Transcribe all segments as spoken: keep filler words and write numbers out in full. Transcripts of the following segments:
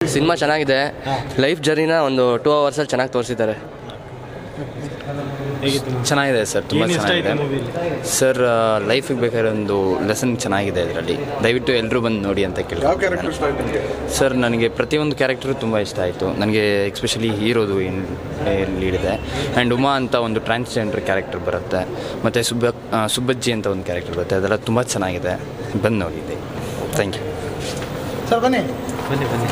Cinema ಚೆನ್ನಾಗಿದೆ. Life ಜರ್ನಿನ ಒಂದು two ಅವರ್ಸಲ್ಲಿ ಚೆನ್ನಾಗಿ ತೋರಿಸಿದ್ದಾರೆ. ಚೆನ್ನಾಗಿದೆ ಸರ್, ತುಂಬ ಚೆನ್ನಾಗಿದೆ ಸರ್. ಲೈಫಿಗೆ ಬೇಕಾದ್ರೆ ಒಂದು ಲೆಸನ್ ಚೆನ್ನಾಗಿದೆ ಇದರಲ್ಲಿ. ದಯವಿಟ್ಟು ಎಲ್ಲರೂ ಬಂದು ನೋಡಿ ಅಂತ ಕೇಳ್ತೀನಿ ಸರ್. ನನಗೆ ಪ್ರತಿಯೊಂದು ಕ್ಯಾರೆಕ್ಟರು ತುಂಬ ಇಷ್ಟ ಆಯಿತು. ನನಗೆ ಎಕ್ಸ್ಪೆಷಲಿ ಹೀರೋದು ಏನು ಲೀಡಿದೆ. ಆ್ಯಂಡ್ ಉಮಾ ಅಂತ ಒಂದು ಟ್ರಾನ್ಸ್ಜೆಂಡರ್ ಕ್ಯಾರೆಕ್ಟರ್ ಬರುತ್ತೆ, ಮತ್ತು ಸುಬ್ಬ ಸುಬ್ಬಜ್ಜಿ ಅಂತ ಒಂದು ಕ್ಯಾರೆಕ್ಟರ್ ಬರುತ್ತೆ. ಅದೆಲ್ಲ ತುಂಬ ಚೆನ್ನಾಗಿದೆ, ಬಂದು ನೋಡಿದ್ದೆ. Thank you sir. ಬನ್ನಿ ಬನ್ನಿ ಬನ್ನಿ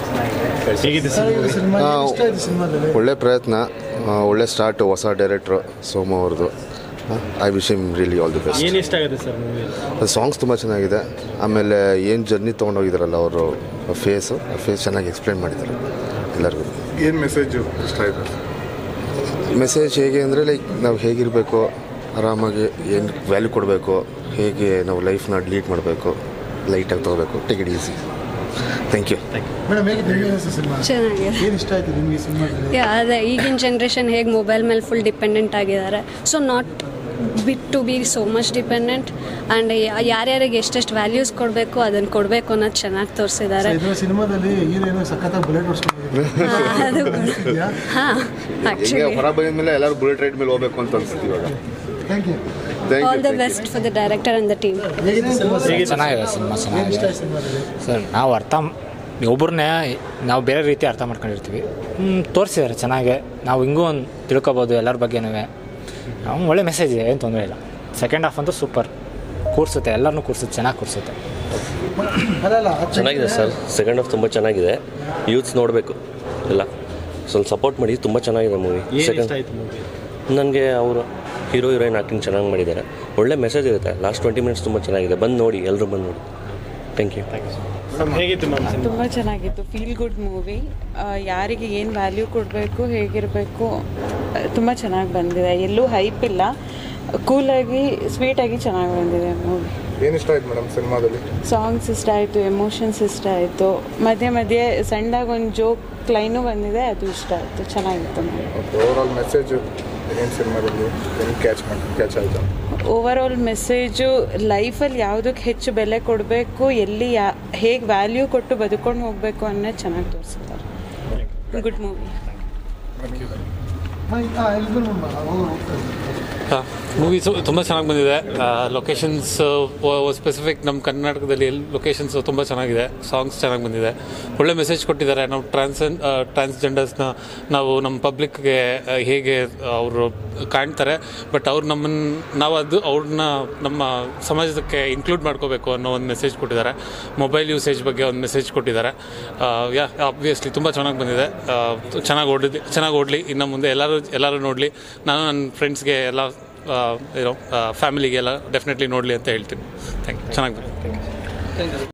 ಒಳ್ಳೆ ಪ್ರಯತ್ನ, ಒಳ್ಳೆ ಸ್ಟಾರ್ಟ್. ಹೊಸ ಡೈರೆಕ್ಟ್ರು ಸೋಮು ಅವ್ರದ್ದು. I wish him really all the best. ಏನು ಇಷ್ಟ ಆಗುತ್ತೆ ಸರ್? ಸಾಂಗ್ಸ್ ತುಂಬ ಚೆನ್ನಾಗಿದೆ. ಆಮೇಲೆ ಏನು ಜರ್ನಿ ತೊಗೊಂಡೋಗಿದ್ದಾರಲ್ಲ ಅವರು, ಫೇಸು ಫೇಸ್ ಚೆನ್ನಾಗಿ ಎಕ್ಸ್ಪ್ಲೇನ್ ಮಾಡಿದ್ದಾರೆ ಎಲ್ಲರಿಗೂ. ಏನು ಮೆಸೇಜು ಇಷ್ಟ ಆಯಿತು? ಮೆಸೇಜ್ ಹೇಗೆ ಅಂದರೆ ಲೈಕ್ ನಾವು ಹೇಗಿರಬೇಕು, ಆರಾಮಾಗಿ ಏನು ವ್ಯಾಲ್ಯೂ ಕೊಡಬೇಕು, ಹೇಗೆ ನಾವು ಲೈಫ್ನ ಲೀಡ್ ಮಾಡಬೇಕು, ಲೈಟಾಗಿ ತೊಗೋಬೇಕು, take it easy. Thank you. ಚೆನ್ನಾಗಿದೆ. ಅದೇ ಈಗಿನ ಜನ್ರೇಷನ್ ಹೇಗೆ ಮೊಬೈಲ್ ಮೇಲೆ ಫುಲ್ ಡಿಪೆಂಡೆಂಟ್ ಆಗಿದ್ದಾರೆ. So not bit to be so much dependent. And ಯಾರ್ಯಾರಿಗೆ ಎಷ್ಟೆಷ್ಟು ವ್ಯಾಲ್ಯೂಸ್ ಕೊಡಬೇಕು ಅದನ್ನು ಕೊಡಬೇಕು ಅನ್ನೋದು ಚೆನ್ನಾಗಿ ತೋರಿಸಿದ್ದಾರೆ. ಹಾಂ, ಆ್ಯಕ್ಚುಲಿ ಹೊರ ಬಂದ ಮೇಲೆ ಎಲ್ಲರೂ ಬುಲೆಟ್ ರೈಡ್ ಮೇಲೆ ಹೋಗಬೇಕು ಅಂತ ಅನ್ಸುತ್ತೆ ಇವಾಗ. Thank you. All the best for the director and the team. ಚೆನ್ನಾಗಿದೆ ಸಿನಿಮಾ, ಚೆನ್ನಾಗಿದೆ ಸರ್. ನಾವು ಅರ್ಥ ಒಬ್ಬರನ್ನೇ ನಾವು ಬೇರೆ ರೀತಿ ಅರ್ಥ ಮಾಡ್ಕೊಂಡಿರ್ತೀವಿ. ತೋರಿಸಿದ್ದಾರೆ ಚೆನ್ನಾಗೆ. ನಾವು ಹಿಂಗೂ ಒಂದು ತಿಳ್ಕೊಬೋದು ಎಲ್ಲರ ಬಗ್ಗೆನೂ. ನಾವು ಒಳ್ಳೆ ಮೆಸೇಜ್ ಇದೆ, ಏನು ತೊಂದರೆ ಇಲ್ಲ. ಸೆಕೆಂಡ್ ಹಾಫ್ ಅಂತೂ ಸೂಪರ್, ಕೂರಿಸುತ್ತೆ, ಎಲ್ಲರನ್ನೂ ಕೂರಿಸುತ್ತೆ, ಚೆನ್ನಾಗಿ ಕೂರಿಸುತ್ತೆ. ಚೆನ್ನಾಗಿದೆ ಸರ್. ಸೆಕೆಂಡ್ ಹಾಫ್ ತುಂಬ ಚೆನ್ನಾಗಿದೆ. ಯೂತ್ಸ್ ನೋಡಬೇಕು ಎಲ್ಲ, ಸ್ವಲ್ಪ ಸಪೋರ್ಟ್ ಮಾಡಿ. ತುಂಬ ಚೆನ್ನಾಗಿದೆ ಮೂವಿ. ಸೆಕೆಂಡ್ ನನಗೆ ಅವರು ಹೀರೋ ಹೀರೋಯಿನ್ ಆ್ಯಕ್ಟಿಂಗ್ ಚೆನ್ನಾಗಿ ಮಾಡಿದ್ದಾರೆ. ಒಳ್ಳೆ ಮೆಸೇಜ್ ಇರುತ್ತೆ. ಲಾಸ್ಟ್ ಟ್ವೆಂಟಿ ಮಿನಿಟ್ಸ್ ತುಂಬ ಚೆನ್ನಾಗಿದೆ. ಬಂದು ನೋಡಿ, ಎಲ್ಲರೂ ಬಂದು ನೋಡಿ. Thank you. ಹೇಗಿತ್ತು ಮ್ಯಾಮ್? ತುಂಬ ಚೆನ್ನಾಗಿತ್ತು. Feel good movie. ಯಾರಿಗೆ ಏನು ವ್ಯಾಲ್ಯೂ ಕೊಡಬೇಕು, ಹೇಗಿರಬೇಕು, ತುಂಬ ಚೆನ್ನಾಗಿ ಬಂದಿದೆ. ಎಲ್ಲೂ ಹೈಪ್ ಇಲ್ಲ, ಕೂಲಾಗಿ ಸ್ವೀಟಾಗಿ ಚೆನ್ನಾಗಿ ಬಂದಿದೆ ಮೂವಿ. ಏನು ಇಷ್ಟ ಆಯ್ತು ಮೇಡಮ್ ಸಿನಿಮಾದಲ್ಲಿ? ಸಾಂಗ್ಸ್ ಇಷ್ಟ ಆಯಿತು, ಎಮೋಷನ್ಸ್ ಇಷ್ಟ ಆಯಿತು, ಮಧ್ಯೆ ಮಧ್ಯೆ ಸಣ್ಣದಾಗಿ ಒಂದು ಜೋಕ್ ಲೈನು ಬಂದಿದೆ, ಅದು ಇಷ್ಟ ಆಯಿತು. ಚೆನ್ನಾಗಿತ್ತು ಮೂವಿ. ಓವರಾಲ್ ಮೆಸೇಜು ಏನು ಸಿನಿಮಾದಲ್ಲಿ ಏನು ಕ್ಯಾಚ್ ಮಾಡಿ ಕ್ಯಾಚ್ ಆಯಿತು? ಓವರ್ ಆಲ್ ಮೆಸೇಜು ಲೈಫಲ್ಲಿ ಯಾವುದಕ್ಕೆ ಹೆಚ್ಚು ಬೆಲೆ ಕೊಡಬೇಕು, ಎಲ್ಲಿ ಯಾ ಹೇಗೆ ವ್ಯಾಲ್ಯೂ ಕೊಟ್ಟು ಬದುಕೊಂಡು ಹೋಗಬೇಕು ಅನ್ನೋದು ಚೆನ್ನಾಗಿ ತೋರಿಸಿದ್ದಾರೆ. Good movie. ಮೂವಿ ತುಂಬ ಚೆನ್ನಾಗಿ ಬಂದಿದೆ. ಲೊಕೇಶನ್ಸ್ ಸ್ಪೆಸಿಫಿಕ್ ನಮ್ಮ ಕರ್ನಾಟಕದಲ್ಲಿ ಲೊಕೇಶನ್ಸ್ ತುಂಬ ಚೆನ್ನಾಗಿದೆ. ಸಾಂಗ್ಸ್ ಚೆನ್ನಾಗಿ ಬಂದಿದೆ. ಒಳ್ಳೆ ಮೆಸೇಜ್ ಕೊಟ್ಟಿದ್ದಾರೆ. ನಾವು ಟ್ರಾನ್ಸನ್ ಟ್ರಾನ್ಸ್ಜೆಂಡರ್ಸ್ನ ನಾವು ನಮ್ಮ ಪಬ್ಲಿಕ್ಗೆ ಹೇಗೆ ಅವರು ಕಾಣ್ತಾರೆ, ಬಟ್ ಅವ್ರು ನಮ್ಮನ್ನು ನಾವು ಅದು ಅವ್ರನ್ನ ನಮ್ಮ ಸಮಾಜಕ್ಕೆ ಇನ್ಕ್ಲೂಡ್ ಮಾಡ್ಕೋಬೇಕು ಅನ್ನೋ ಒಂದು ಮೆಸೇಜ್ ಕೊಟ್ಟಿದ್ದಾರೆ. ಮೊಬೈಲ್ ಯೂಸೇಜ್ ಬಗ್ಗೆ ಒಂದು ಮೆಸೇಜ್ ಕೊಟ್ಟಿದ್ದಾರೆ. ಯಾ ಆಬ್ವಿಯಸ್ಲಿ ತುಂಬ ಚೆನ್ನಾಗಿ ಬಂದಿದೆ. ಚೆನ್ನಾಗಿ ಓಡಿದ್ವಿ, ಚೆನ್ನಾಗಿ ಓಡಲಿ. ಇನ್ನು ಮುಂದೆ ಎಲ್ಲರೂ ಎಲ್ಲರೂ ನೋಡಲಿ. ನಾನು ನನ್ನ ಫ್ರೆಂಡ್ಸ್ಗೆ ಎಲ್ಲ ಏನೋ ಫ್ಯಾಮಿಲಿಗೆಲ್ಲ ಡೆಫಿನೆಟ್ಲಿ ನೋಡಲಿ ಅಂತ ಹೇಳ್ತೀನಿ. Thank you. ಚೆನ್ನಾಗಿ ಬಂದಿದೆ.